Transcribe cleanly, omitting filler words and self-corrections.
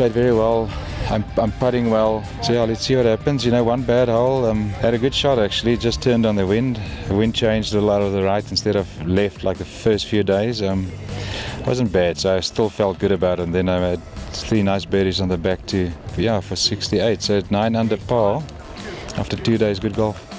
played very well. I'm putting well. So yeah, let's see what happens. You know, one bad hole. Had a good shot actually. Just turned on the wind. The wind changed a lot of the right instead of left like the first few days. Wasn't bad. So I still felt good about it. And then I had 3 nice birdies on the back too. Yeah, for 68. So 9 under par after 2 days good golf.